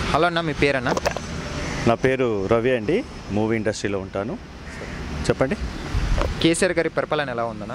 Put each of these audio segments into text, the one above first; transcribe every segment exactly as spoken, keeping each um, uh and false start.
Hello అన్న, మీ పేరన్నా? నా పేరు రవి అండి. మూవీ ఇండస్ట్రీలో ఉంటాను. చెప్పండి. కేసీఆర్ గారి పరిపాలన ఎలా ఉందన్న?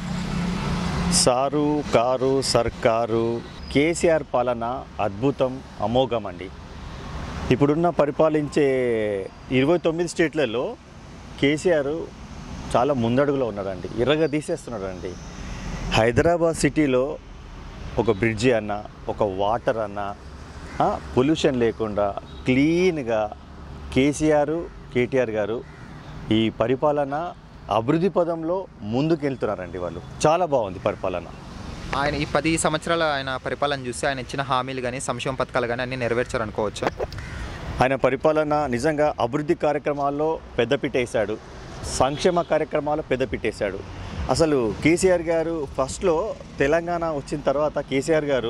సారు కారు సర్కారు కేసీఆర్ పాలన అద్భుతం, అమోఘం అండి. ఇప్పుడున్న పరిపాలించే ఇరవై తొమ్మిది స్టేట్లలో కేసీఆర్ చాలా ముందడుగులో ఉన్నాడండి. ఇరగ తీసేస్తున్నాడండి. హైదరాబాద్ సిటీలో ఒక బ్రిడ్జి అన్న, ఒక వాటర్ అన్న, పొల్యూషన్ లేకుండా క్లీన్గా కేసీఆర్ కేటీఆర్ గారు ఈ పరిపాలన అభివృద్ధి పదంలో ముందుకెళ్తున్నారండి. వాళ్ళు చాలా బాగుంది పరిపాలన. ఆయన ఈ పది సంవత్సరాల ఆయన పరిపాలన చూస్తే ఆయన ఇచ్చిన హామీలు కానీ సంక్షేమ పథకాలు కానీ అన్నీ నెరవేర్చారనుకోవచ్చు. ఆయన పరిపాలన నిజంగా అభివృద్ధి కార్యక్రమాల్లో పెద్దపీట వేశాడు, సంక్షేమ కార్యక్రమాలు పెద్దపీట వేశాడు. అసలు కేసీఆర్ గారు ఫస్ట్లో తెలంగాణ వచ్చిన తర్వాత కేసీఆర్ గారు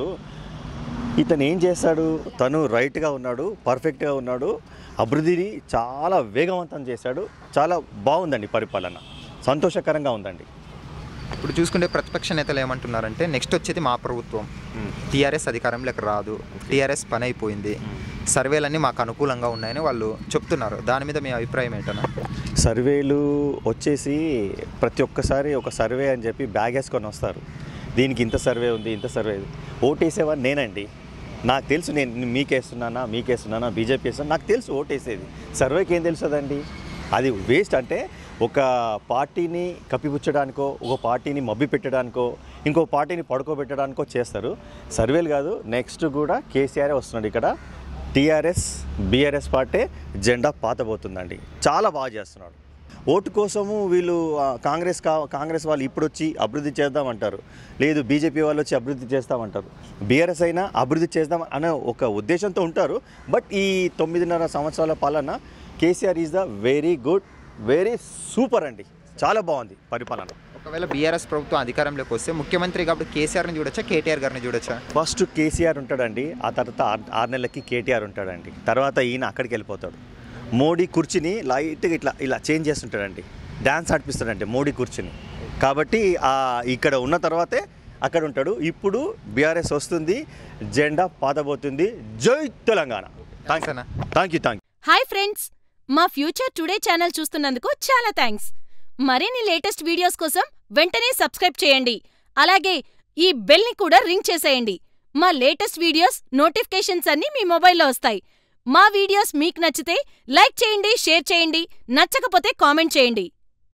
ఇతను ఏం చేశాడు, తను రైట్గా ఉన్నాడు, పర్ఫెక్ట్గా ఉన్నాడు, అభివృద్ధిని చాలా వేగవంతం చేశాడు. చాలా బాగుందండి పరిపాలన, సంతోషకరంగా ఉందండి. ఇప్పుడు చూసుకుంటే ప్రతిపక్ష నేతలు ఏమంటున్నారంటే నెక్స్ట్ వచ్చేది మా ప్రభుత్వం, టీఆర్ఎస్ అధికారంలోకి రాదు, టీఆర్ఎస్ పని అయిపోయింది, సర్వేలన్నీ మాకు అనుకూలంగా ఉన్నాయని వాళ్ళు చెప్తున్నారు. దాని మీద మీ అభిప్రాయం ఏంటన్నా? సర్వేలు వచ్చేసి ప్రతి ఒక్కసారి ఒక సర్వే అని చెప్పి బ్యాగ్ వేసుకొని వస్తారు. దీనికి ఇంత సర్వే ఉంది, ఇంత సర్వే. ఓటేసేవాడిని నేనండి. నాకు తెలుసు నేను మీకేస్తున్నానా మీకేస్తున్నానా బీజేపీ వేస్తున్నా, నాకు తెలుసు ఓటేసేది. సర్వేకి ఏం తెలుస్తుందండి? అది వేస్ట్. అంటే ఒక పార్టీని కప్పిపుచ్చడానికో, ఒక పార్టీని మబ్బి పెట్టడానికో, ఇంకో పార్టీని పడుకోబెట్టడానికో చేస్తారు. సర్వేలు కాదు. నెక్స్ట్ కూడా కేసీఆర్ వస్తున్నాడు. ఇక్కడ టీఆర్ఎస్ బీఆర్ఎస్ పార్టీ జెండా పాతబోతుందండి. చాలా బాగా చేస్తున్నాడు. ఓటు కోసము వీళ్ళు కాంగ్రెస్ కా కాంగ్రెస్ వాళ్ళు ఇప్పుడు వచ్చి అభివృద్ధి చేద్దామంటారు, లేదు బీజేపీ వాళ్ళు వచ్చి అభివృద్ధి చేస్తామంటారు. బీఆర్ఎస్ అయినా అభివృద్ధి చేద్దాం అనే ఒక ఉద్దేశంతో ఉంటారు. బట్ ఈ తొమ్మిదిన్నర సంవత్సరాల పాలన KCR is the very good, very super అండి. చాలా బాగుంది పరిపాలన. ఒకవేళ బీఆర్ఎస్ ప్రభుత్వం అధికారంలోకి వస్తే ముఖ్యమంత్రి కాబట్టి కేసీఆర్ని చూడొచ్చా, కేటీఆర్ గారిని చూడొచ్చా? ఫస్ట్ కేసీఆర్ ఉంటాడండి, ఆ తర్వాత ఆరు నెలలకి కేటీఆర్ ఉంటాడండి, తర్వాత ఈయన అక్కడికి వెళ్ళిపోతాడు. మోడీ కుర్చీని లైట్గా ఇట్లా ఇలా చేంజ్ చేస్తుంటాడండి, డ్యాన్స్ ఆడిపిస్తాడండి మోడీ కుర్చీని. కాబట్టి ఇక్కడ ఉన్న తర్వాతే అక్కడ ఉంటాడు. ఇప్పుడు బీఆర్ఎస్ వస్తుంది, జెండా పాతబోతుంది. జై తెలంగాణ. థ్యాంక్స్ అన్న. Thank you thank you. Hi friends, మా ఫ్యూచర్ టుడే ఛానల్ చూస్తున్నందుకు చాలా థ్యాంక్స్. మరిన్ని లేటెస్ట్ వీడియోస్ కోసం వెంటనే సబ్స్క్రైబ్ చేయండి. అలాగే ఈ బెల్ని కూడా రింగ్ చేసేయండి. మా లేటెస్ట్ వీడియోస్ నోటిఫికేషన్స్ అన్నీ మీ మొబైల్లో వస్తాయి. మా వీడియోస్ మీకు నచ్చితే లైక్ చేయండి, షేర్ చేయండి, నచ్చకపోతే కామెంట్ చేయండి.